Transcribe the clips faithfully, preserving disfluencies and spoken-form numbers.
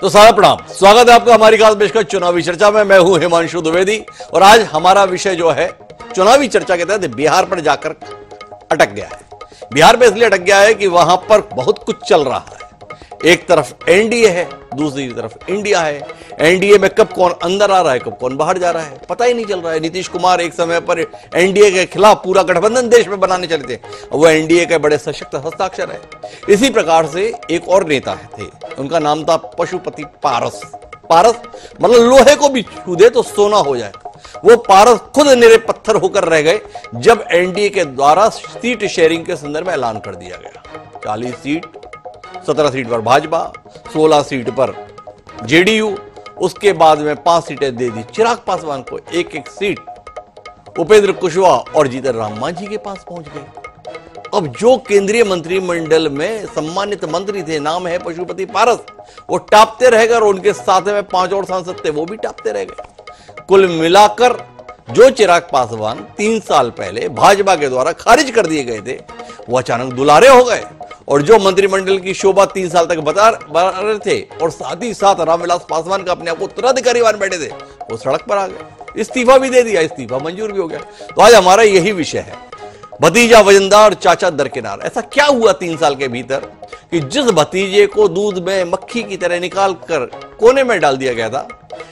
तो सारा प्रणाम, स्वागत है आपका हमारी खास पेशकश चुनावी चर्चा में। मैं हूं हिमांशु द्विवेदी और आज हमारा विषय जो है चुनावी चर्चा के तहत बिहार पर जाकर अटक गया है। बिहार में इसलिए अटक गया है कि वहां पर बहुत कुछ चल रहा है। एक तरफ एनडीए है, दूसरी तरफ इंडिया है। एनडीए में कब कौन अंदर आ रहा है, कब कौन बाहर जा रहा है, पता ही नहीं चल रहा है। नीतीश कुमार एक समय पर एनडीए के खिलाफ पूरा गठबंधन देश में बनाने चले थे, वो एनडीए के बड़े सशक्त हस्ताक्षर है। इसी प्रकार से एक और नेता थे, उनका नाम था पशुपति पारस। पारस मतलब लोहे को भी छू दे तो सोना हो जाए। वो पारस खुद निरे पत्थर होकर रह गए जब एनडीए के द्वारा सीट शेयरिंग के संदर्भ में ऐलान कर दिया गया। चालीस सीट, सत्रह सीट पर भाजपा, सोलह सीट पर जेडीयू, उसके बाद में पांच सीटें दे दी चिराग पासवान को, एक एक सीट उपेंद्र कुशवाहा और जीतन राम मांझी के पास पहुंच गए। अब जो केंद्रीय मंत्रिमंडल में सम्मानित मंत्री थे, नाम है पशुपति पारस, वो टापते रह गए और उनके साथ में पांच और सांसद थे, वो भी टापते रह गए। कुल मिलाकर जो चिराग पासवान तीन साल पहले भाजपा के द्वारा खारिज कर दिए गए थे, वो अचानक दुलारे हो गए। और जो मंत्रिमंडल की शोभा तीन साल तक बता रहे थे और साथ ही साथ रामविलास पासवान का अपने आप को उत्तराधिकारी मान बैठे थे, वो सड़क पर आ गए। इस्तीफा भी दे दिया, इस्तीफा मंजूर भी हो गया। तो आज हमारा यही विषय है, भतीजा वजनदार चाचा दरकिनार। ऐसा क्या हुआ तीन साल के भीतर कि जिस भतीजे को दूध में मक्खी की तरह निकाल कर कोने में डाल दिया गया था,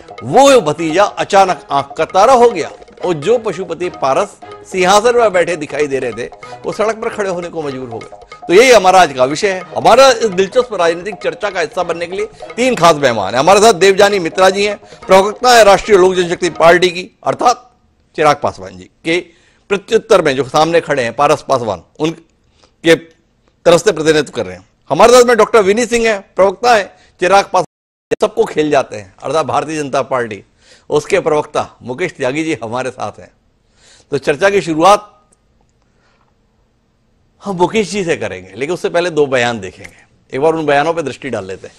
वो भतीजा अचानक आंख का तारा हो गया और जो पशुपति पारस सिंहासन पर बैठे दिखाई दे रहे थे, वो सड़क पर खड़े होने को मजबूर हो गए। तो यही हमारा आज का विषय है। हमारा इस दिलचस्प राजनीतिक चर्चा का हिस्सा बनने के लिए तीन खास मेहमान हैं। हमारे साथ देवजानी मित्रा जी हैं, प्रवक्ता है राष्ट्रीय लोक जनशक्ति पार्टी की, अर्थात चिराग पासवान जी के प्रत्युत्तर में जो सामने खड़े हैं पारस पासवान, उनके तरफ से प्रतिनिधित्व कर रहे हैं। हमारे साथ में डॉक्टर विनी सिंह है, प्रवक्ता है चिराग पासवान सबको खेल जाते हैं, अर्थात भारतीय जनता पार्टी, उसके प्रवक्ता मुकेश त्यागी जी हमारे साथ हैं। तो चर्चा की शुरुआत हम मुकेश जी से करेंगे, लेकिन उससे पहले दो बयान देखेंगे। एक बार उन बयानों पर दृष्टि डाल लेते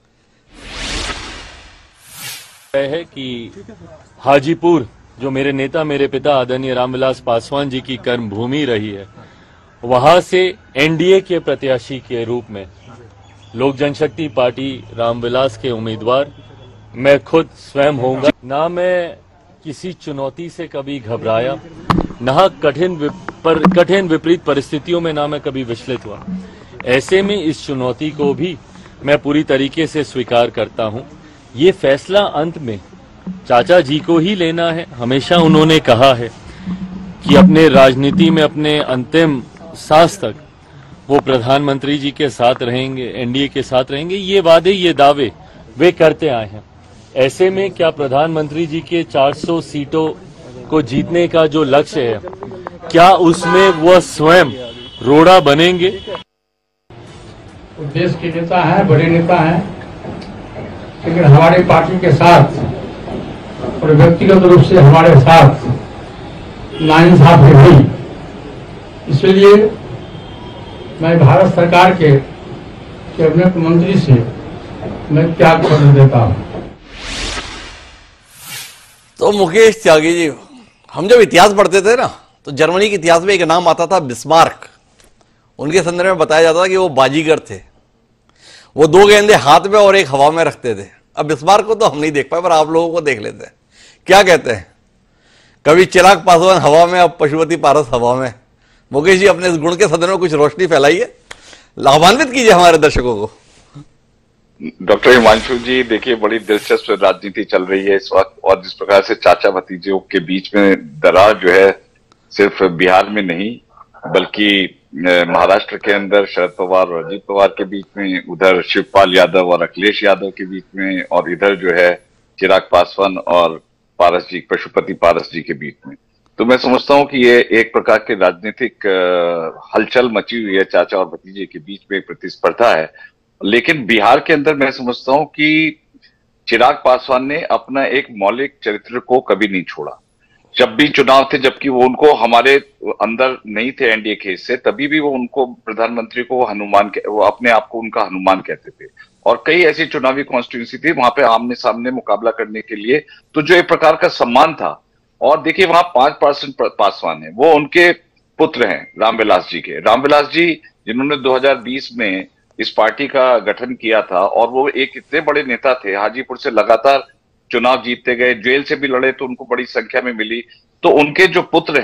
हैं। है कि हाजीपुर जो मेरे नेता मेरे पिता आदरणीय रामविलास पासवान जी की कर्म भूमि रही है, वहां से एनडीए के प्रत्याशी के रूप में लोक जनशक्ति पार्टी रामविलास के उम्मीदवार मैं खुद स्वयं होऊंगा। ना मैं किसी चुनौती से कभी घबराया, ना कठिन पर कठिन विपरीत परिस्थितियों में ना मैं कभी विचलित हुआ। ऐसे में इस चुनौती को भी मैं पूरी तरीके से स्वीकार करता हूं। ये फैसला अंत में चाचा जी को ही लेना है। हमेशा उन्होंने कहा है कि अपने राजनीति में अपने अंतिम सांस तक वो प्रधानमंत्री जी के साथ रहेंगे, एनडीए के साथ रहेंगे। ये वादे, ये दावे वे करते आए हैं। ऐसे में क्या प्रधानमंत्री जी के चार सौ सीटों को जीतने का जो लक्ष्य है, क्या उसमें वह स्वयं रोड़ा बनेंगे? देश के नेता हैं, बड़े नेता हैं, लेकिन हमारी पार्टी के साथ और व्यक्तिगत रूप से हमारे साथ नाइंसाफी हुई। इसलिए मैं भारत सरकार के कैबिनेट मंत्री से मैं त्याग पत्र देता हूं। तो मुकेश त्यागी जी, हम जब इतिहास पढ़ते थे ना, तो जर्मनी के इतिहास में एक नाम आता था बिस्मार्क। उनके संदर्भ में बताया जाता था कि वो बाजीगर थे, वो दो गेंदे हाथ में और एक हवा में रखते थे। अब बिस्मार्क को तो हम नहीं देख पाए, पर आप लोगों को देख लेते हैं। क्या कहते हैं, कभी चिराग पासवान हवा में, अब पशुपति पारस हवा में। मुकेश जी, अपने इस गुण के संदर्भ में कुछ रोशनी फैलाइए, लाभान्वित कीजिए हमारे दर्शकों को। डॉक्टर हिमांशु जी, देखिए बड़ी दिलचस्प राजनीति चल रही है इस वक्त, और जिस प्रकार से चाचा भतीजों के बीच में दरार जो है, सिर्फ बिहार में नहीं बल्कि महाराष्ट्र के अंदर शरद पवार और अजीत पवार के बीच में, उधर शिवपाल यादव और अखिलेश यादव के बीच में, और इधर जो है चिराग पासवान और पारस जी, पशुपति पारस जी के बीच में। तो मैं समझता हूं कि ये एक प्रकार के राजनीतिक हलचल मची हुई है, चाचा और भतीजे के बीच में एक प्रतिस्पर्धा है। लेकिन बिहार के अंदर मैं समझता हूं कि चिराग पासवान ने अपना एक मौलिक चरित्र को कभी नहीं छोड़ा। जब भी चुनाव थे, जबकि वो उनको हमारे अंदर नहीं थे एनडीए के हिस्से, तभी भी वो उनको प्रधानमंत्री को हनुमान, वो अपने आप को उनका हनुमान कहते थे। और कई ऐसी चुनावी कॉन्स्टिट्यूंसी थी वहां पे आमने सामने मुकाबला करने के लिए, तो जो एक प्रकार का सम्मान था। और देखिए वहां पांच परसेंट पासवान है, वो उनके पुत्र हैं रामविलास जी के। रामविलास जी जिन्होंने दो हज़ार बीस में इस पार्टी का गठन किया था और वो एक इतने बड़े नेता थे, हाजीपुर से लगातार चुनाव जीतते गए, जेल से भी लड़े तो उनको बड़ी संख्या में मिली। तो उनके जो पुत्र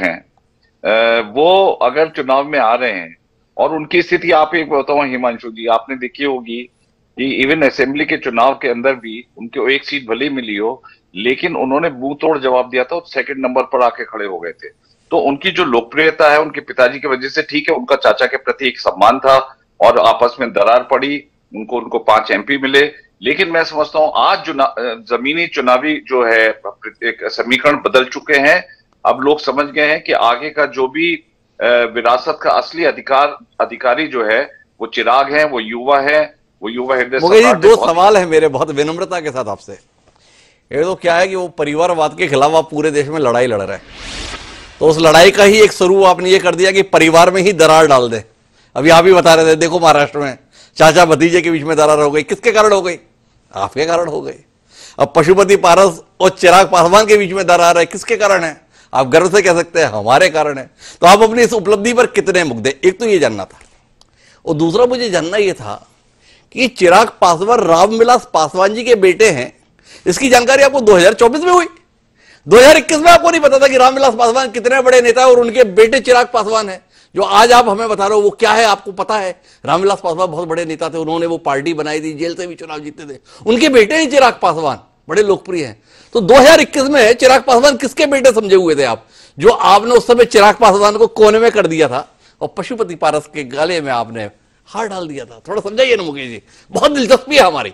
हैं वो अगर चुनाव में आ रहे हैं और उनकी स्थिति आप एक बताओ हिमांशु जी, आपने देखी होगी कि इवन असेंबली के चुनाव के अंदर भी उनको एक सीट भले मिली हो, लेकिन उन्होंने मुंह तोड़ जवाब दिया था और सेकंड नंबर पर आके खड़े हो गए थे। तो उनकी जो लोकप्रियता है उनके पिताजी की वजह से, ठीक है, उनका चाचा के प्रति एक सम्मान था और आपस में दरार पड़ी, उनको उनको पांच एमपी मिले। लेकिन मैं समझता हूं आज जो जमीनी चुनावी जो है एक समीकरण बदल चुके हैं। अब लोग समझ गए हैं कि आगे का जो भी विरासत का असली अधिकार अधिकारी जो है वो चिराग है, वो युवा है, वो युवा हृदय। मुकेश जी, दो सवाल है मेरे बहुत विनम्रता के साथ आपसे। ये तो क्या है कि वो परिवारवाद के खिलाफ आप पूरे देश में लड़ाई लड़ रहे हैं, तो उस लड़ाई का ही एक शुरू आपने ये कर दिया कि परिवार में ही दरार डाल दे। अभी आप ही बता रहे थे, देखो महाराष्ट्र में चाचा भतीजे के बीच में दरार हो गई, किसके कारण हो गई? आपके कारण हो गई। अब पशुपति पारस और चिराग पासवान के बीच में दरार है, किसके कारण है? आप गर्व से कह सकते हैं हमारे कारण है। तो आप अपनी इस उपलब्धि पर कितने मुग्धे, एक तो ये जानना था, और दूसरा मुझे जानना यह था कि चिराग पासवान रामविलास पासवान जी के बेटे हैं। इसकी जानकारी आपको दो हज़ार चौबीस में हुई, दो हज़ार इक्कीस में आपको नहीं पता था कि रामविलास पासवान कितने बड़े नेता है और उनके बेटे चिराग पासवान है। जो आज आप हमें बता रहे हो वो क्या है आपको पता है? रामविलास पासवान बहुत बड़े नेता थे, उन्होंने वो पार्टी बनाई थी, जेल से भी चुनाव जीते थे, उनके बेटे हैं चिराग पासवान, बड़े लोकप्रिय हैं। तो दो हज़ार इक्कीस में चिराग पासवान किसके बेटे समझे हुए थे आप, जो आपने उस समय चिराग पासवान को कोने में कर दिया था और पशुपति पारस के गले में आपने हार डाल दिया था? थोड़ा समझाइए ना मुकेश जी, बहुत दिलचस्पी है हमारी।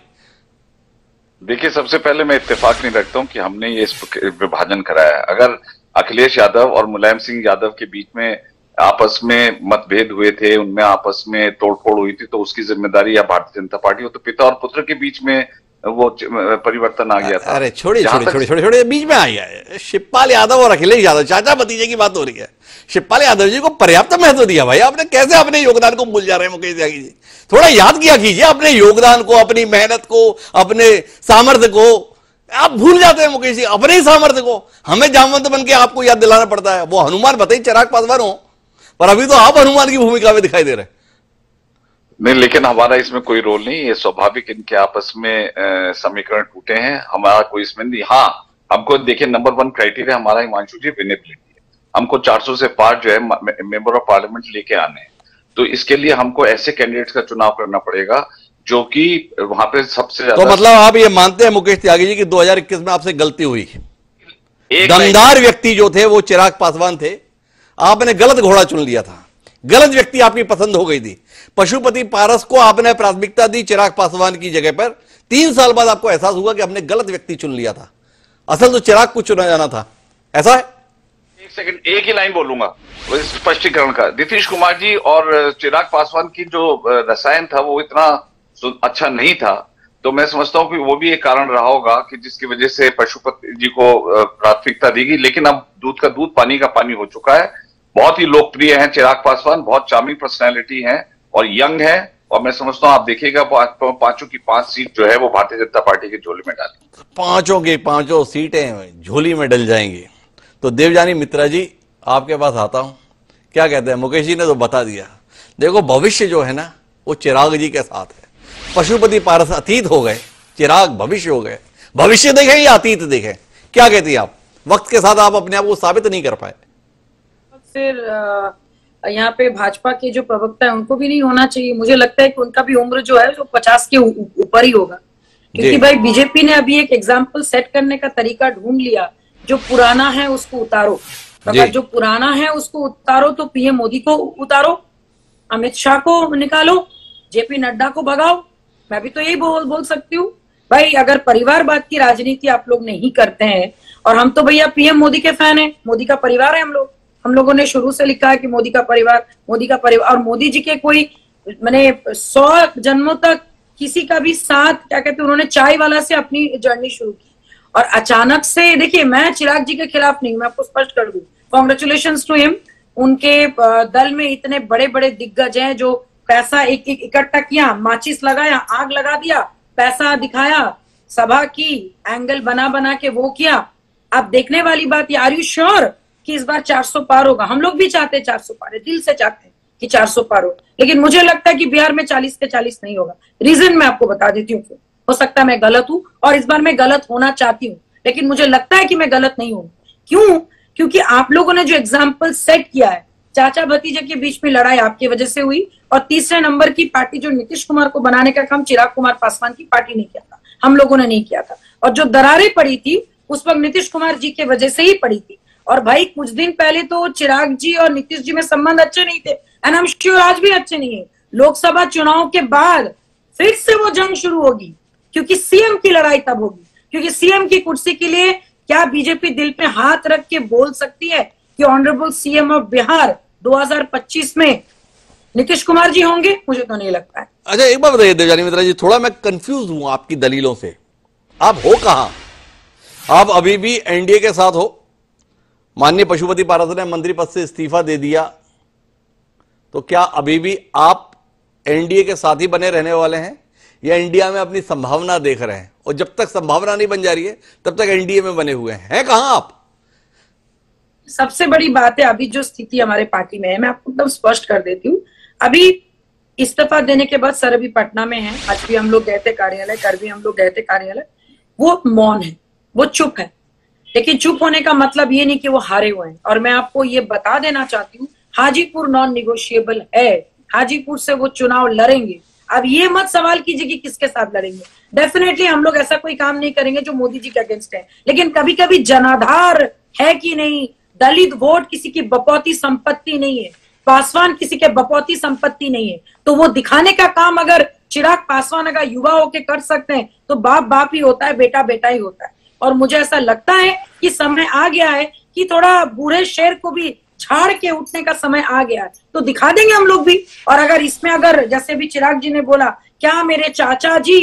देखिए, सबसे पहले मैं इत्तेफाक नहीं रखता हूं कि हमने ये विभाजन कराया है। अगर अखिलेश यादव और मुलायम सिंह यादव के बीच में आपस में मतभेद हुए थे, उनमें आपस में तोड़फोड़ हुई थी, तो उसकी जिम्मेदारी या भारतीय जनता पार्टी हो, तो पिता और पुत्र के बीच में वो परिवर्तन आ गया था। अरे छोड़िए छोड़िए छोड़िए छोड़िए छोड़िए बीच में आ गया है। शिवपाल यादव और अखिलेश यादव चाचा भतीजे की बात हो रही है। शिवपाल यादव जी को पर्याप्त महत्व दिया भाई आपने, कैसे अपने योगदान को भूल जा रहे हैं मुकेश त्यागी जी? थोड़ा याद किया कीजिए अपने योगदान को, अपनी मेहनत को, अपने सामर्थ्य को। आप भूल जाते हैं मुकेश जी अपने ही सामर्थ्य को। हमें जामवंत बन के आपको याद दिलाना पड़ता है। वो हनुमान बताइए चिराग पासवान हो, पर अभी तो आप हनुमान की भूमिका में दिखाई दे रहे हैं। नहीं, लेकिन हमारा इसमें कोई रोल नहीं, ये स्वाभाविक इनके आपस में समीकरण टूटे हैं, हमारा कोई इसमें नहीं। हाँ, हमको देखिए, नंबर वन क्राइटेरिया हमारा हिमांशु जी विनेबिलिटी है। हमको चार सौ से पार जो है मेंबर ऑफ पार्लियामेंट लेके आने हैं, तो इसके लिए हमको ऐसे कैंडिडेट्स का चुनाव करना पड़ेगा जो कि वहां पे सबसे ज्यादा। तो मतलब आप ये मानते हैं मुकेश त्यागी जी कि दो हज़ार इक्कीस में आपसे गलती हुई? दमदार व्यक्ति जो थे वो चिराग पासवान थे, आपने गलत घोड़ा चुन लिया था, गलत व्यक्ति आपकी पसंद हो गई थी। पशुपति पारस को आपने प्राथमिकता दी चिराग पासवान की जगह पर। तीन साल बाद आपको एहसास हुआ कि हमने गलत व्यक्ति चुन लिया था, असल तो चिराग को चुना जाना था, ऐसा है? एक सेकंड, एक ही लाइन बोलूंगा स्पष्टीकरण का। नीतीश कुमार जी और चिराग पासवान की जो रसायन था वो इतना अच्छा नहीं था, तो मैं समझता हूं कि वो भी एक कारण रहा होगा कि जिसकी वजह से पशुपति जी को प्राथमिकता दी गई। लेकिन अब दूध का दूध पानी का पानी हो चुका है। बहुत ही लोकप्रिय हैं चिराग पासवान, बहुत चार्मिंग पर्सनैलिटी हैं और यंग है, और मैं समझता हूं आप देखिएगा पांचों की पांच सीट जो है वो भारतीय जनता पार्टी की झोली में डाली। पांचों की पांचों सीटें झोली में डल जाएंगी। तो देवजानी मित्रा जी आपके पास आता हूं, क्या कहते हैं? मुकेश जी ने तो बता दिया। देखो, भविष्य जो है ना वो चिराग जी के साथ है। पशुपति पारस अतीत हो गए, चिराग भविष्य हो गए। भविष्य देखें या अतीत देखें, क्या कहती है आप? वक्त के साथ आप अपने आप को साबित नहीं कर पाए। फिर यहाँ पे भाजपा के जो प्रवक्ता है उनको भी नहीं होना चाहिए। मुझे लगता है कि उनका भी उम्र जो है जो पचास के ऊपर ही होगा, क्योंकि भाई बीजेपी ने अभी एक एग्जाम्पल सेट करने का तरीका ढूंढ लिया। जो पुराना है उसको उतारो, अगर जो पुराना है उसको उतारो तो पीएम मोदी को उतारो, अमित शाह को निकालो, जेपी नड्डा को भगाओ। मैं भी तो यही बोल बोल सकती हूँ भाई, अगर परिवारवाद की राजनीति आप लोग नहीं करते हैं, और हम तो भैया पीएम मोदी के फैन हैं, मोदी का परिवार है हम लोग। हम लोगों ने शुरू से लिखा है कि मोदी का परिवार, मोदी का परिवार, और मोदी जी के कोई मैंने सौ जन्मों तक किसी का भी साथ, क्या कहते हैं, उन्होंने चाय वाला से अपनी जर्नी शुरू की, और अचानक से देखिए, मैं चिराग जी के खिलाफ नहीं, मैं आपको स्पष्ट कर दूं, कॉन्ग्रेचुलेशंस टू हिम। उनके दल में इतने बड़े बड़े दिग्गज हैं जो पैसा एक एक इकट्ठा किया, माचिस लगाया, आग लगा दिया, पैसा दिखाया, सभा की, एंगल बना बना के वो किया। अब देखने वाली बात, आर यू श्योर कि इस बार चार सौ पार होगा? हम लोग भी चाहते हैं चार सौ पार, दिल से चाहते हैं कि चार सौ पार हो, लेकिन मुझे लगता है कि बिहार में चालीस के चालीस नहीं होगा। रीजन मैं आपको बता देती हूँ क्यों। हो सकता है मैं गलत हूं और इस बार मैं गलत होना चाहती हूँ, लेकिन मुझे लगता है कि मैं गलत नहीं हूं। क्यों? क्योंकि आप लोगों ने जो एग्जाम्पल सेट किया है, चाचा भतीजे के बीच में लड़ाई आपकी वजह से हुई, और तीसरे नंबर की पार्टी जो नीतीश कुमार को बनाने का काम चिराग कुमार पासवान की पार्टी ने किया था, हम लोगों ने नहीं किया था। और जो दरारें पड़ी थी उस वक्त नीतीश कुमार जी के वजह से ही पड़ी थी। और भाई कुछ दिन पहले तो चिराग जी और नीतीश जी में संबंध अच्छे नहीं थे, एंड आई एम श्योर आज भी अच्छे नहीं है। लोकसभा चुनाव के बाद फिर से वो जंग शुरू होगी, क्योंकि सीएम की लड़ाई तब होगी, क्योंकि सीएम की कुर्सी के लिए क्या बीजेपी दिल पे हाथ रख के बोल सकती है कि ऑनरेबल सीएम ऑफ बिहार दो हज़ार पच्चीस में नीतीश कुमार जी होंगे? मुझे तो नहीं लगता है। अच्छा एक बात बताइए देवयानी मित्रा जी, थोड़ा मैं कंफ्यूज हूं आपकी दलीलों से। आप हो कहां? आप अभी भी एनडीए के साथ हो, माननीय पशुपति पारस ने मंत्री पद से इस्तीफा दे दिया, तो क्या अभी भी आप एनडीए के साथ ही बने रहने वाले हैं या एनडीए में अपनी संभावना देख रहे हैं? और जब तक संभावना नहीं बन जा रही है तब तक एनडीए में बने हुए हैं, है कहां आप? सबसे बड़ी बात है अभी जो स्थिति हमारे पार्टी में है, मैं आपको एकदम स्पष्ट कर देती हूँ। अभी इस्तीफा देने के बाद सर अभी पटना में है, आज भी हम लोग गए थे कार्यालय, कल भी हम लोग गए थे कार्यालय। वो मौन है, वो चुप है, लेकिन चुप होने का मतलब ये नहीं कि वो हारे हुए हैं। और मैं आपको ये बता देना चाहती हूँ, हाजीपुर नॉन निगोशिएबल है, हाजीपुर से वो चुनाव लड़ेंगे। अब ये मत सवाल कीजिए कि किसके साथ लड़ेंगे। डेफिनेटली हम लोग ऐसा कोई काम नहीं करेंगे जो मोदी जी के अगेंस्ट है, लेकिन कभी कभी जनाधार है कि नहीं, दलित वोट किसी की बपौती संपत्ति नहीं है, पासवान किसी के बपौती संपत्ति नहीं है, तो वो दिखाने का काम अगर चिराग पासवान अगर युवा होके कर सकते हैं तो बाप बाप ही होता है, बेटा बेटा ही होता है। और मुझे ऐसा लगता है कि समय आ गया है कि थोड़ा बूढ़े शेर को भी झाड़ के उठने का समय आ गया है, तो दिखा देंगे हम लोग भी। और अगर इसमें अगर जैसे भी चिराग जी ने बोला क्या मेरे चाचा जी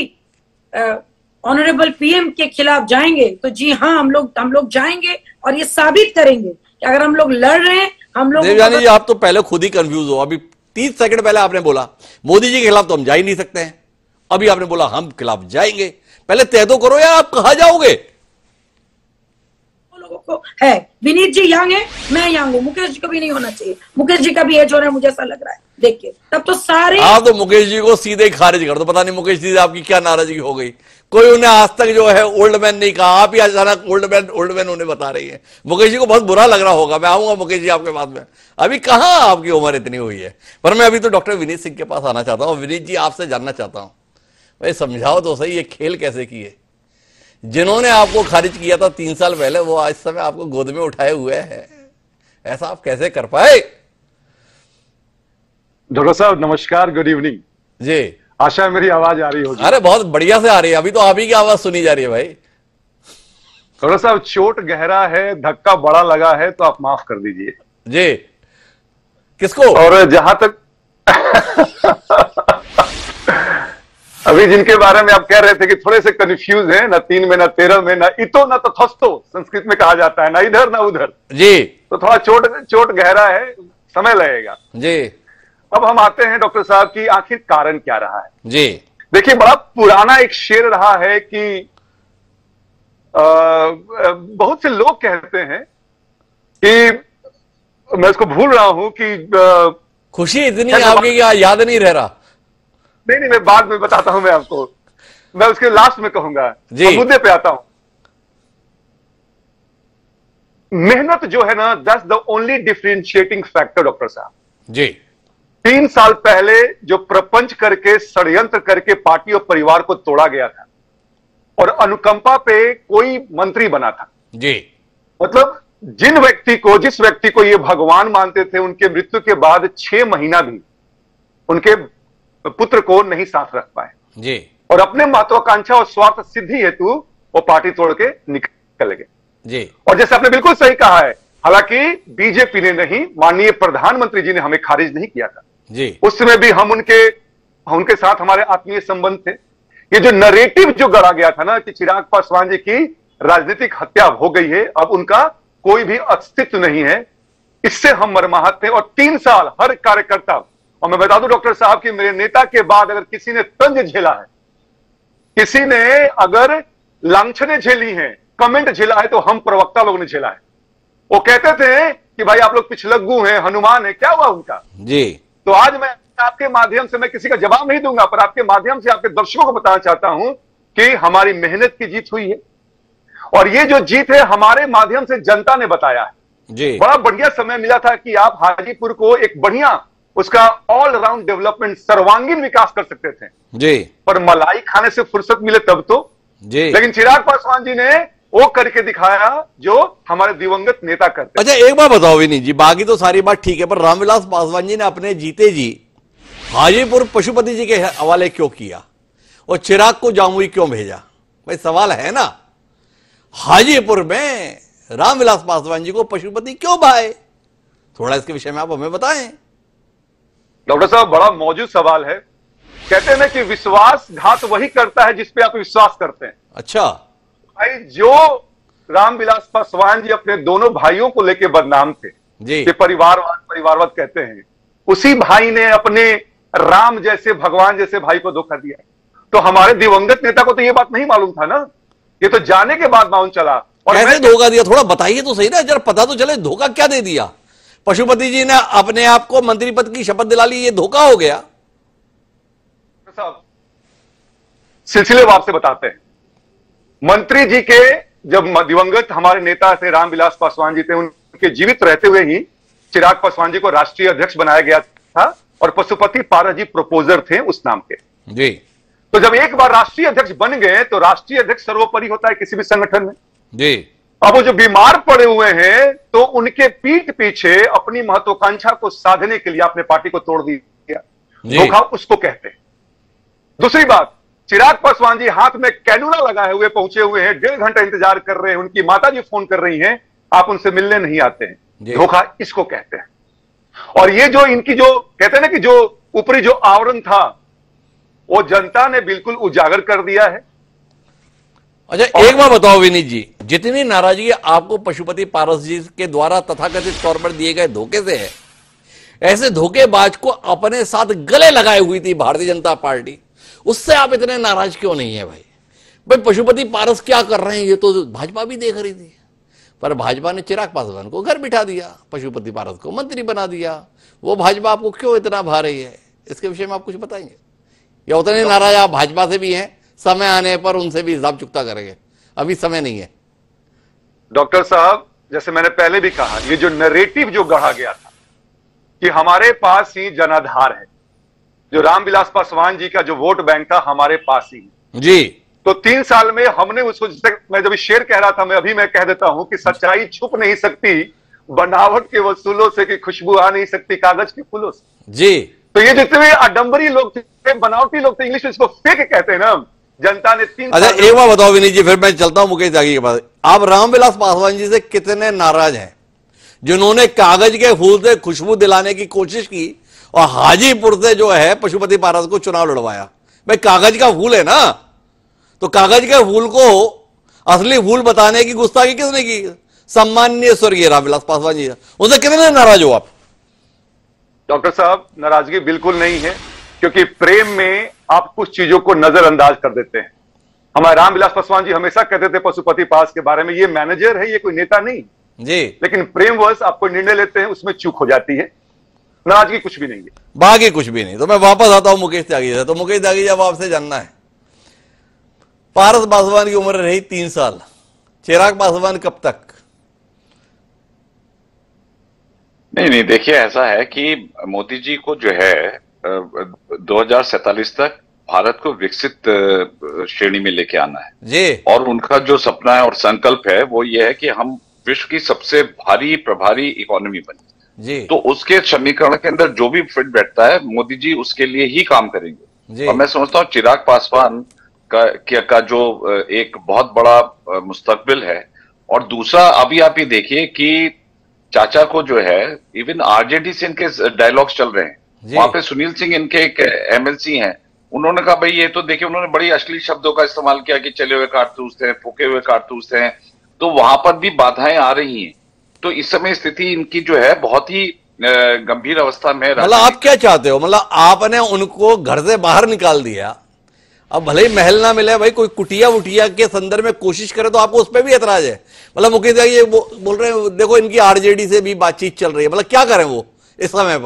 ऑनरेबल पीएम के खिलाफ जाएंगे, तो जी हाँ, हम लोग हम लोग जाएंगे और ये साबित करेंगे कि अगर हम लोग लड़ रहे हैं, हम लोग। देवयानी जी आप तो पहले खुद ही कंफ्यूज हो। अभी तीस सेकंड पहले आपने बोला मोदी जी के खिलाफ तो हम जा ही नहीं सकते हैं, अभी आपने बोला हम खिलाफ जाएंगे। पहले तय तो करो यार, आप कहां जाओगे? लोगों को है, विनीत जी यंग है, मैं यंग हूँ, मुकेश जी को भी नहीं होना चाहिए, मुकेश जी का भी एज हो रहा है, मुझे ऐसा लग रहा है देख के। तब तो सारे आप तो मुकेश जी को सीधे ही खारिज कर दो। पता नहीं मुकेश जी से आपकी क्या नाराजगी हो गई, कोई उन्हें आज तक जो है ओल्ड मैन नहीं कहा, आप ही अचानक ओल्ड मैन ओल्ड मैन उन्हें बता रही है। मुकेश जी को बहुत बुरा लग रहा होगा। मैं आऊंगा मुकेश जी आपके पास में, अभी कहां आपकी उम्र इतनी हुई है। पर मैं अभी तो डॉक्टर विनीत सिंह के पास आना चाहता हूं। विनीत जी आपसे जानना चाहता हूं, भाई समझाओ तो सही ये खेल कैसे किए। जिन्होंने आपको खारिज किया था तीन साल पहले, वो आज समय आपको गोद में उठाए हुए हैं, ऐसा आप कैसे कर पाए? डॉक्टर साहब नमस्कार, गुड इवनिंग जी। आशा है मेरी आवाज आ रही होगी। अरे बहुत बढ़िया से आ रही है, अभी तो आप ही की आवाज सुनी जा रही है भाई। डॉक्टर साहब चोट गहरा है, धक्का बड़ा लगा है, तो आप माफ कर दीजिए जी। किसको? और जहां तक अभी जिनके बारे में आप कह रहे थे कि थोड़े से कंफ्यूज हैं, ना तीन में ना तेरह में, ना इतो ना तथस्तो संस्कृत में कहा जाता है, ना इधर ना उधर जी, तो थोड़ा चोट चोट गहरा है, समय लगेगा जी। अब हम आते हैं डॉक्टर साहब की आखिर कारण क्या रहा है जी। देखिए बड़ा पुराना एक शेर रहा है कि आ, बहुत से लोग कहते हैं कि मैं इसको भूल रहा हूं कि आ, खुशी इतनी आपकी क्या याद नहीं रह रहा? नहीं नहीं मैं बाद में बताता हूं, मैं आपको मैं उसके लास्ट में कहूंगा जी। मुद्दे पे आता हूं। मेहनत जो है ना, that's the only differentiating factor doctor साहब जी। तीन साल पहले जो प्रपंच करके षड्यंत्र करके पार्टी और परिवार को तोड़ा गया था और अनुकंपा पे कोई मंत्री बना था जी, मतलब जिन व्यक्ति को जिस व्यक्ति को ये भगवान मानते थे, उनके मृत्यु के बाद छह महीना भी उनके पुत्र को नहीं साथ रख पाए जी, और अपने महत्वाकांक्षा और स्वार्थ सिद्धि हेतु वो पार्टी तोड़ के निकल गए जी। और जैसे आपने बिल्कुल सही कहा है, हालांकि बीजेपी ने नहीं, माननीय प्रधानमंत्री जी ने हमें खारिज नहीं किया था जी। उस समय भी हम उनके उनके साथ हमारे आत्मीय संबंध थे। ये जो नरेटिव जो गढ़ा गया था ना कि चिराग पासवान जी की राजनीतिक हत्या हो गई है, अब उनका कोई भी अस्तित्व नहीं है, इससे हम मर्माहत थे। और तीन साल हर कार्यकर्ता, और मैं बता दूं डॉक्टर साहब कि मेरे नेता के बाद अगर किसी ने तंज झेला है, किसी ने अगर लांछने झेली हैं, कमेंट झेला है, तो हम प्रवक्ता लोगों ने झेला है। वो कहते थे कि भाई आप लोग पिछलग्गू हैं, हनुमान है, क्या हुआ उनका जी, तो आज मैं आपके माध्यम से, मैं किसी का जवाब नहीं दूंगा, पर आपके माध्यम से आपके दर्शकों को बताना चाहता हूं कि हमारी मेहनत की जीत हुई है, और ये जो जीत है हमारे माध्यम से जनता ने बताया है जी। बड़ा बढ़िया समय मिला था कि आप हाजीपुर को एक बढ़िया उसका ऑल राउंड डेवलपमेंट, सर्वांगीण विकास कर सकते थे जी, पर मलाई खाने से फुर्सत मिले तब तो जी। लेकिन चिराग पासवान जी ने वो करके दिखाया जो हमारे दिवंगत नेता करते। अच्छा एक बार बताओ विनीत जी, बाकी तो सारी बात ठीक है, पर रामविलास पासवान जी ने अपने जीते जी हाजीपुर पशुपति जी के हवाले क्यों किया और चिराग को जामुई क्यों भेजा? भाई सवाल है ना, हाजीपुर में रामविलास पासवान जी को पशुपति क्यों भाए? थोड़ा इसके विषय में आप हमें बताएं। डॉक्टर साहब बड़ा मौजूद सवाल है। कहते हैं ना कि विश्वासघात वही करता है जिस पे आप विश्वास करते हैं। अच्छा भाई, जो रामविलास पासवान जी अपने दोनों भाइयों को लेकर बदनाम थे जी, कि परिवारवाद परिवारवाद कहते हैं, उसी भाई ने अपने राम जैसे, भगवान जैसे भाई को धोखा दिया। तो हमारे दिवंगत नेता को तो ये बात नहीं मालूम था ना, ये तो जाने के बाद मालूम चला। और कैसे धोखा दिया थोड़ा बताइए तो सही ना, जरा पता तो चले धोखा क्या दे दिया। पशुपति जी ने अपने आप को मंत्री पद की शपथ दिला ली, ये धोखा हो गया साहब। सिलसिलेवार से बताते हैं, मंत्री जी के जब दिवंगत हमारे नेता थे रामविलास पासवान जी थे, उनके जीवित रहते हुए ही चिराग पासवान जी को राष्ट्रीय अध्यक्ष बनाया गया था, और पशुपति पारस जी प्रोपोजर थे उस नाम के जी। तो जब एक बार राष्ट्रीय अध्यक्ष बन गए तो राष्ट्रीय अध्यक्ष सर्वोपरि होता है किसी भी संगठन में जी। अब वो जो बीमार पड़े हुए हैं तो उनके पीठ पीछे अपनी महत्वाकांक्षा को साधने के लिए आपने पार्टी को तोड़ दिया, धोखा उसको कहते हैं। दूसरी बात, चिराग पासवान जी हाथ में कैनुला लगाए हुए पहुंचे हुए हैं, डेढ़ घंटा इंतजार कर रहे हैं, उनकी माता जी फोन कर रही हैं, आप उनसे मिलने नहीं आते हैं, धोखा इसको कहते हैं। और ये जो इनकी जो कहते हैं ना कि जो ऊपरी जो आवरण था वो जनता ने बिल्कुल उजागर कर दिया है। अच्छा एक बार बताओ विनीत जी, जितनी नाराजगी आपको पशुपति पारस जी के द्वारा तथाकथित तौर पर दिए गए धोखे से है, ऐसे धोखेबाज को अपने साथ गले लगाए हुई थी भारतीय जनता पार्टी, उससे आप इतने नाराज क्यों नहीं है भाई? भाई पशुपति पारस क्या कर रहे हैं ये तो भाजपा भी देख रही थी, पर भाजपा ने चिराग पासवान को घर बिठा दिया, पशुपति पारस को मंत्री बना दिया। वो भाजपा आपको क्यों इतना भा रही है, इसके विषय में आप कुछ बताएंगे? या उतने नाराज आप भाजपा से भी हैं, समय आने पर उनसे भी हिसाब चुकता करेंगे, अभी समय नहीं है? डॉक्टर साहब, जैसे मैंने पहले भी कहा, ये जो नैरेटिव जो गढ़ा गया था कि हमारे पास ही जनाधार है, जो रामविलास पासवान जी का जो वोट बैंक था हमारे पास ही जी, तो तीन साल में हमने उसको, मैं जब शेर कह रहा था, मैं अभी मैं कह देता हूं कि सच्चाई छुप नहीं सकती बनावट के वसूलों से, कि खुशबू आ नहीं सकती कागज के फूलों से जी। तो ये जितने भी आडंबरी लोग थे, बनावटी लोग थे, इंग्लिश में इसको फेक कहते हैं ना, जनता ने तीन अच्छा एक बार बताओ विनीत जी, फिर मैं चलता हूं मुकेश त्यागी के पास। आप रामविलास पासवान जी से कितने नाराज हैं जिन्होंने कागज के फूल से खुशबू दिलाने की कोशिश की और हाजीपुर से जो है पशुपति पारस को चुनाव लड़वाया? भाई कागज का फूल है ना, तो कागज के फूल को असली फूल बताने की गुस्ताखी किसने की? सम्माननीय स्वर्गीय रामविलास पासवान जी। उनसे कितने नाराज हो आप? डॉक्टर साहब, नाराजगी बिल्कुल नहीं है, क्योंकि प्रेम में आप कुछ चीजों को नजरअंदाज कर देते हैं। हमारे रामविलास पासवान जी हमेशा कहते थे पशुपति पारस के बारे में, ये मैनेजर है, ये कोई नेता नहीं जी। लेकिन प्रेमवश आप कोई निर्णय लेते हैं, उसमें चूक हो जाती है। नाराजगी कुछ भी नहीं है, बाकी कुछ भी नहीं। तो मैं वापस आता हूं मुकेश त्यागी से। तो मुकेश त्यागी, जब आपसे जानना है, पारस पासवान की उम्र रही तीन साल, चिराग पासवान कब तक? नहीं नहीं, देखिए ऐसा है कि मोदी जी को जो है दो हजार सैतालीस तक भारत को विकसित श्रेणी में लेके आना है जी, और उनका जो सपना है और संकल्प है वो ये है कि हम विश्व की सबसे भारी प्रभारी इकोनॉमी बने जी। तो उसके समीकरण के अंदर जो भी फिट बैठता है, मोदी जी उसके लिए ही काम करेंगे जी। और मैं समझता हूँ चिराग पासवान का, का जो एक बहुत बड़ा मुस्तकबिल है। और दूसरा, अभी आप ये देखिए कि चाचा को जो है, इवन आरजेडी से इनके डायलॉग्स चल रहे हैं, वहां पे सुनील सिंह इनके एक एमएलसी हैं, उन्होंने कहा भाई ये तो देखिए, उन्होंने बड़ी अश्लील शब्दों का इस्तेमाल किया कि चले हुए कारतूस थे, फूके हुए कारतूस थे, तो वहां पर भी बाधाएं आ रही हैं। तो इस समय स्थिति इनकी जो है बहुत ही गंभीर अवस्था में। मतलब आप क्या चाहते हो? मतलब आपने उनको घर से बाहर निकाल दिया, अब भले ही महल ना मिले, भाई कोई कुटिया उटिया के संदर्भ में कोशिश करे तो आपको उस पर भी एतराज है? मतलब मुकेश ये बोल रहे हैं देखो इनकी आरजेडी से भी बातचीत चल रही है, मतलब क्या करें वो इस समय पर?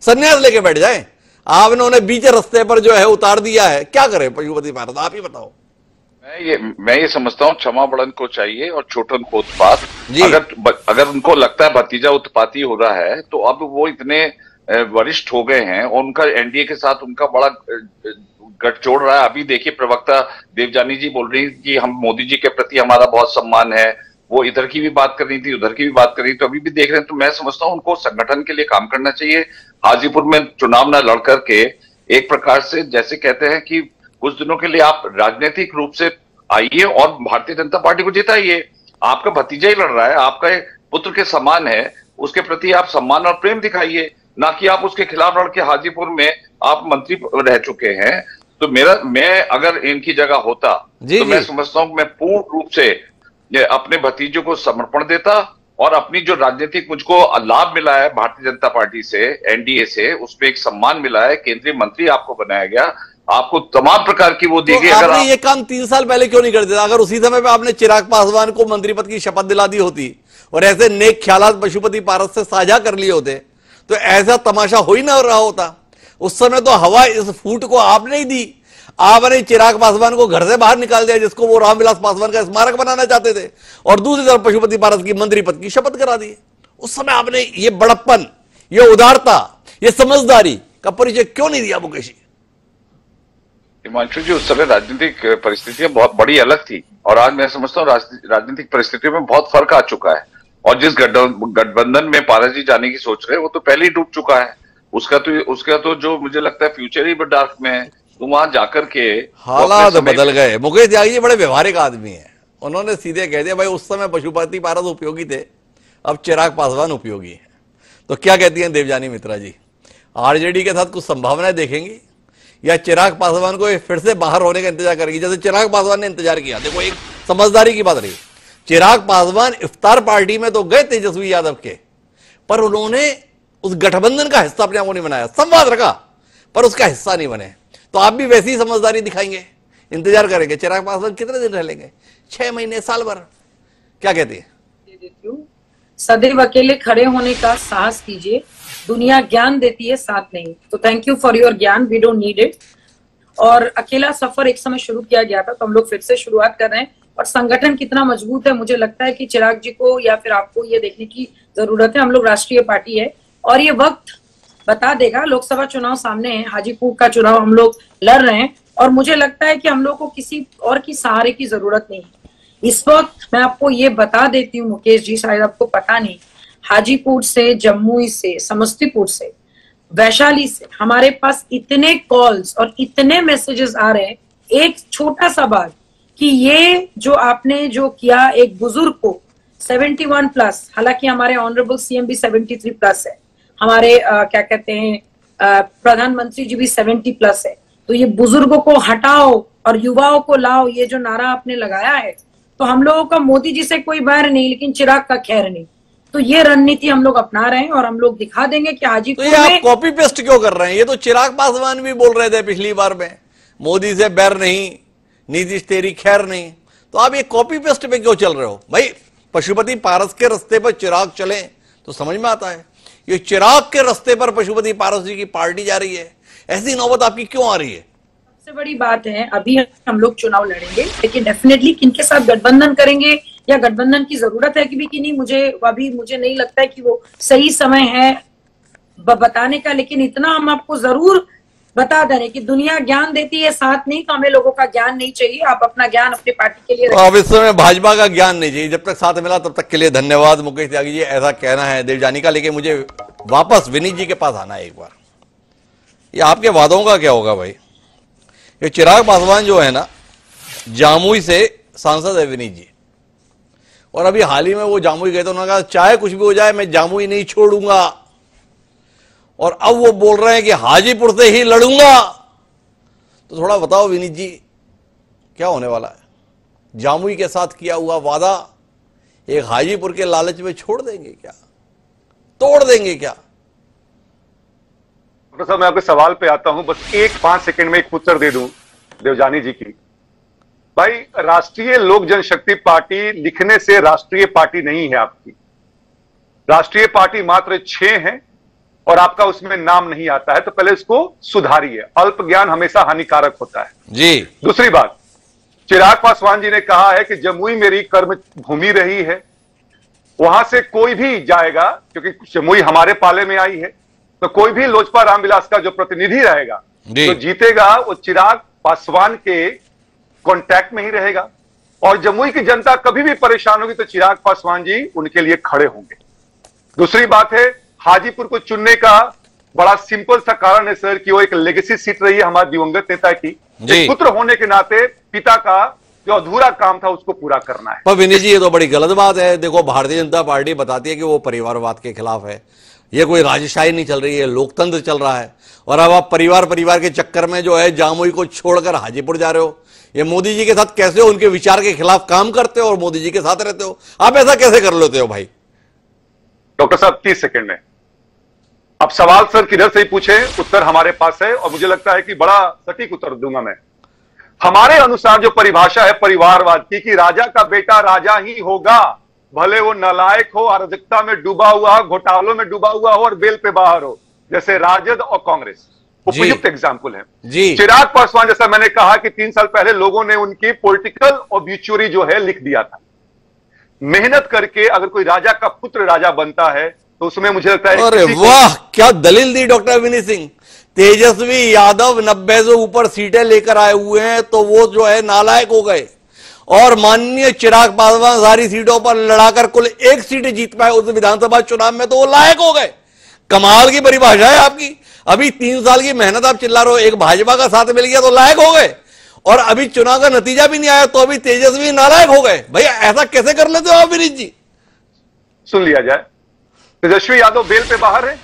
संन्यास लेके बैठ जाए। आपने उन्हें बीच रास्ते पर जो है उतार दिया है, क्या करे पशुपति पारस, आप ही बताओ। मैं ये मैं ये समझता हूँ क्षमा बड़न को चाहिए और छोटन को उत्पात। अगर अगर उनको लगता है भतीजा उत्पाती हो रहा है तो अब वो इतने वरिष्ठ हो गए हैं और उनका एनडीए के साथ उनका बड़ा गठजोड़ रहा है। अभी देखिए प्रवक्ता देवजानी जी बोल रही कि हम मोदी जी के प्रति हमारा बहुत सम्मान है, वो इधर की भी बात कर रही थी उधर की भी बात कर रही थी, तो अभी भी देख रहे हैं। तो मैं समझता हूँ उनको संगठन के लिए काम करना चाहिए। हाजीपुर में चुनाव न लड़ करके एक प्रकार से जैसे कहते हैं कि कुछ दिनों के लिए आप राजनीतिक रूप से आइए और भारतीय जनता पार्टी को जिताइए। आपका भतीजा ही लड़ रहा है, आपका एक पुत्र के समान है, उसके प्रति आप सम्मान और प्रेम दिखाइए, ना कि आप उसके खिलाफ लड़ के हाजीपुर में आप मंत्री रह चुके हैं। तो मेरा मैं अगर इनकी जगह होता तो मैं समझता हूं मैं पूर्ण रूप से अपने भतीजों को समर्पण देता और अपनी जो राजनीतिक मुझको लाभ मिला है भारतीय जनता पार्टी से, एनडीए से, उसमें एक सम्मान मिला है, केंद्रीय मंत्री आपको बनाया गया, आपको तमाम प्रकार की वो दी गई। तो अगर आपने ये काम तीन साल पहले क्यों नहीं कर दिया? अगर उसी समय पे आपने चिराग पासवान को मंत्री पद की शपथ दिला दी होती और ऐसे नेक ख्यालात पशुपति पारस से साझा कर लिए होते तो ऐसा तमाशा हो ही ना रहा होता। उस समय तो हवा इस फूट को आपने ही दी। आपने चिराग पासवान को घर से बाहर निकाल दिया जिसको वो रामविलास पासवान का स्मारक बनाना चाहते थे, और दूसरी तरफ पशुपति पारस की मंत्री पद की शपथ करा दी। उस समय आपने ये बड़प्पन, ये उदारता, ये समझदारी का परिचय क्यों नहीं दिया मुकेश जी? हिमांशु जी, उस समय राजनीतिक परिस्थितियां बहुत बड़ी अलग थी और आज मैं समझता हूँ राजनीतिक परिस्थितियों में बहुत फर्क आ चुका है। और जिस गठबंधन में पारस जी जाने की सोच रहे हैं वो तो पहले ही डूब चुका है। उसका तो उसका तो जो मुझे लगता है फ्यूचर ही डार्क में है। तो वहां जाकर के हालात बदल गए। मुकेश त्यागी जी बड़े व्यवहारिक आदमी हैं, उन्होंने सीधे कह दिया भाई उस समय पशुपति पारस उपयोगी थे, अब चिराग पासवान उपयोगी है। तो क्या कहती हैं देवजानी मित्रा जी, आरजेडी के साथ कुछ संभावनाएं देखेंगी या चिराग पासवान को फिर से बाहर होने का इंतजार करेगी जैसे चिराग पासवान ने इंतजार किया? देखो एक समझदारी की बात रही, चिराग पासवान इफ्तार पार्टी में तो गए तेजस्वी यादव के, पर उन्होंने उस गठबंधन का हिस्सा अपने आप को नहीं बनाया, संवाद रखा पर उसका हिस्सा नहीं बने। तो आप भी वैसी समझदारी दिखाएंगे, इंतजार करेंगे। चिराग पासवान कितने दिन रह लेंगे? छह महीने, साल भर? क्या कहती है? सदैव अकेले खड़े होने का साहस कीजिए, दुनिया ज्ञान देती है, साथ नहीं। तो thank you for your gyan, we don't need it. और अकेला सफर एक समय शुरू किया गया था तो हम लोग फिर से शुरुआत कर रहे हैं। और संगठन कितना मजबूत है, मुझे लगता है कि चिराग जी को या फिर आपको ये देखने की जरूरत है। हम लोग राष्ट्रीय पार्टी है और ये वक्त बता देगा। लोकसभा चुनाव सामने है, हाजीपुर का चुनाव हम लोग लड़ रहे हैं और मुझे लगता है कि हम लोग को किसी और की सहारे की जरूरत नहीं है इस वक्त। मैं आपको ये बता देती हूँ मुकेश जी, शायद आपको पता नहीं, हाजीपुर से, जम्मू से, समस्तीपुर से, वैशाली से हमारे पास इतने कॉल्स और इतने मैसेजेस आ रहे हैं। एक छोटा सा बात कि ये जो आपने जो किया एक बुजुर्ग को इकहत्तर प्लस, हालांकि हमारे ऑनरेबल सीएम भी तिहत्तर प्लस है, हमारे आ, क्या कहते हैं प्रधानमंत्री जी भी सत्तर प्लस है, तो ये बुजुर्गों को हटाओ और युवाओं को लाओ, ये जो नारा आपने लगाया है, तो हम लोगों का मोदी जी से कोई बैर नहीं लेकिन चिराग का खैर नहीं। तो ये रणनीति हम लोग अपना रहे हैं और हम लोग दिखा देंगे कि हाजीपुर तो ये आप कॉपी पेस्ट क्यों कर रहे हैं? ये तो चिराग पासवान भी बोल रहे थे पिछली बार में, मोदी से बैर नहीं, नीतीश तेरी खैर नहीं। तो आप ये कॉपी पेस्ट पे क्यों चल रहे हो भाई? पशुपति पारस के रास्ते पर चिराग चले तो समझ में आता है, ये चिराग के रास्ते पर पशुपति पारस जी की पार्टी जा रही है, ऐसी नौबत आपकी क्यों आ रही है? सबसे बड़ी बात है, अभी हम लोग चुनाव लड़ेंगे लेकिन डेफिनेटली किनके साथ गठबंधन करेंगे या गठबंधन की जरूरत है कि भी कि नहीं, मुझे अभी मुझे नहीं लगता है कि वो सही समय है बताने का। लेकिन इतना हम आपको जरूर बता दे रहे कि दुनिया ज्ञान देती है, साथ नहीं, तो हमें लोगों का ज्ञान नहीं चाहिए। आप अपना ज्ञान अपनी पार्टी के लिए तो अब इस समय भाजपा का ज्ञान नहीं चाहिए, जब तक साथ मिला तब तक के लिए धन्यवाद। मुकेश त्यागी जी ऐसा कहना है देवजानी का, लेकिन मुझे वापस विनीत जी के पास आना है एक बार। ये आपके वादों का क्या होगा भाई? ये चिराग पासवान जो है ना, जामुई से सांसद है विनीत जी, और अभी हाल ही में वो जामुई गए तो उन्होंने कहा चाहे कुछ भी हो जाए मैं जामुई नहीं छोड़ूंगा, और अब वो बोल रहे हैं कि हाजीपुर से ही लड़ूंगा। तो थोड़ा बताओ विनीत जी, क्या होने वाला है? जामुई के साथ किया हुआ वादा एक हाजीपुर के लालच में छोड़ देंगे क्या, तोड़ देंगे क्या? डॉक्टर साहब, मैं आपके सवाल पे आता हूं, बस एक पांच सेकंड में एक उत्तर दे दूं देवजानी जी की। भाई, राष्ट्रीय लोक जनशक्ति पार्टी लिखने से राष्ट्रीय पार्टी नहीं है आपकी। राष्ट्रीय पार्टी मात्र छह है और आपका उसमें नाम नहीं आता है तो पहले इसको सुधारिए। अल्प ज्ञान हमेशा हानिकारक होता है जी। दूसरी बात, चिराग पासवान जी ने कहा है कि जमुई मेरी कर्म भूमि रही है, वहां से कोई भी जाएगा, क्योंकि जमुई हमारे पाले में आई है, तो कोई भी लोजपा रामविलास का जो प्रतिनिधि रहेगा तो जीतेगा वो चिराग पासवान के कांटेक्ट में ही रहेगा। और जमुई की जनता कभी भी परेशान होगी तो चिराग पासवान जी उनके लिए खड़े होंगे। दूसरी बात है, हाजीपुर को चुनने का बड़ा सिंपल सा कारण है सर कि वो एक लेगेसी सीट रही है हमारे दिवंगत नेता की। एक पुत्र होने के नाते पिता का जो अधूरा काम था उसको पूरा करना है। पर विनय जी, ये तो बड़ी गलत बात है। देखो, भारतीय जनता पार्टी बताती है कि वो परिवारवाद के खिलाफ है, ये कोई राजशाही नहीं चल रही है, लोकतंत्र चल रहा है। और अब आप परिवार परिवार के चक्कर में जो है जामुई को छोड़कर हाजीपुर जा रहे हो। ये मोदी जी के साथ कैसे हो, उनके विचार के खिलाफ काम करते हो और मोदी जी के साथ रहते हो। आप ऐसा कैसे कर लेते हो भाई? डॉक्टर साहब तीस सेकंड में अब सवाल सर किधर से ही पूछे, उत्तर हमारे पास है और मुझे लगता है कि बड़ा सटीक उत्तर दूंगा मैं। हमारे अनुसार जो परिभाषा है परिवारवाद की कि राजा का बेटा राजा ही होगा, भले वो नालायक हो, अराजकता में डूबा हुआ हो, घोटालों में डूबा हुआ हो और बेल पे बाहर हो, जैसे राजद और कांग्रेस उपयुक्त एग्जाम्पल है जी। चिराग पासवान, जैसा मैंने कहा कि तीन साल पहले लोगों ने उनकी पॉलिटिकल ऑब्यूचुरी जो है लिख दिया था। मेहनत करके अगर कोई राजा का पुत्र राजा बनता है तो उसमें मुझे लगता है, अरे वाह क्या दलील दी डॉक्टर विनय सिंह। तेजस्वी यादव नब्बे से ऊपर सीटें लेकर आए हुए हैं तो वो जो है नालायक हो गए, और माननीय चिराग पासवान सारी सीटों पर लड़ाकर कुल एक सीट जीत पाए उस विधानसभा चुनाव में, तो वो लायक हो गए। कमाल की परिभाषा है आपकी। अभी तीन साल की मेहनत आप चिल्ला रहे हो, एक भाजपा का साथ मिल गया तो लायक हो गए, और अभी चुनाव का नतीजा भी नहीं आया तो अभी तेजस्वी नालायक हो गए। भैया ऐसा कैसे कर लेते हो आप विनीत जी? सुन लिया जाए, तेजस्वी यादव बेल पे बाहर है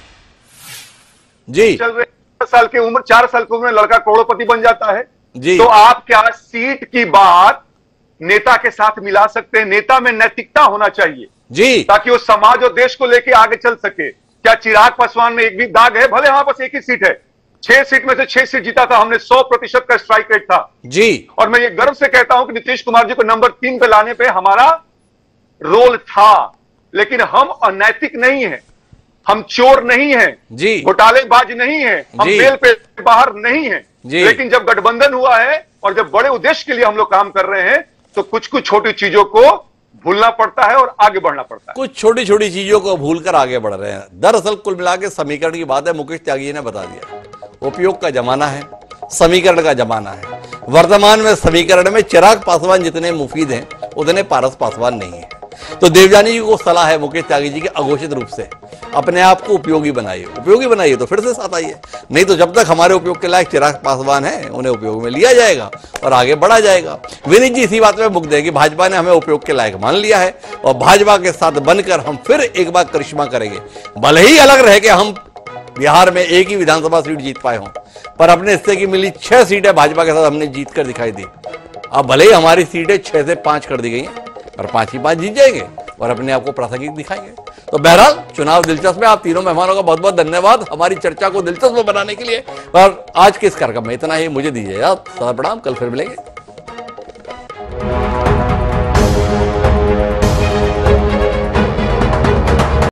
जी, चल रहे साल की उम्र, चार साल की उम्र में लड़का करोड़पति बन जाता है जी। तो आप क्या सीट की बात नेता के साथ मिला सकते हैं? नेता में नैतिकता होना चाहिए जी, ताकि वो समाज और देश को लेके आगे चल सके। क्या चिराग पासवान में एक भी दाग है? भले हमारे पास एक ही सीट है, छह सीट में से छह सीट जीता था हमने, सौ प्रतिशत का स्ट्राइक रेट था जी। और मैं ये गर्व से कहता हूं कि नीतीश कुमार जी को नंबर तीन पे लाने पे हमारा रोल था, लेकिन हम अनैतिक नहीं है, हम चोर नहीं है जी, घोटालेबाज नहीं है, हम बेल पे बाहर नहीं है जी। लेकिन जब गठबंधन हुआ है और जब बड़े उद्देश्य के लिए हम लोग काम कर रहे हैं तो कुछ कुछ छोटी चीजों को भूलना पड़ता है और आगे बढ़ना पड़ता है। कुछ छोटी छोटी चीजों को भूलकर आगे बढ़ रहे हैं। दरअसल कुल मिला के समीकरण की बात है, मुकेश त्यागी ने बता दिया। उपयोग का जमाना है, समीकरण का जमाना है। वर्तमान में समीकरण में चिराग पासवान जितने मुफीद हैं उतने पारस पासवान नहीं है। तो देवजानी जी को सलाह है मुकेश त्यागी जी की, अघोषित रूप से अपने आप को उपयोगी बनाइए। उपयोगी बनाइए तो फिर से साथ आइए, नहीं तो जब तक हमारे उपयोग के लायक चिराग पासवान है उन्हें उपयोग में लिया जाएगा और आगे बढ़ा जाएगा। विनीत जी इसी बात में मुक्त है कि भाजपा ने हमें उपयोग के लायक मान लिया है और भाजपा के साथ बनकर हम फिर एक बार करिश्मा करेंगे। भले ही अलग रह के हम बिहार में एक ही विधानसभा सीट जीत पाए हों, पर अपने हिस्से की मिली छह सीटें भाजपा के साथ हमने जीत कर दिखाई दी। अब भले ही हमारी सीटें छह से पांच कर दी गई हैं, और पांच ही पांच जीत जाएंगे और अपने आप को प्रासंगिक दिखाएंगे। तो बहरहाल चुनाव दिलचस्प है। आप तीनों मेहमानों का बहुत बहुत धन्यवाद हमारी चर्चा को दिलचस्प बनाने के लिए। पर आज के इस कार्यक्रम में इतना ही, मुझे दीजिए आप सदा प्रणाम, कल फिर मिलेंगे।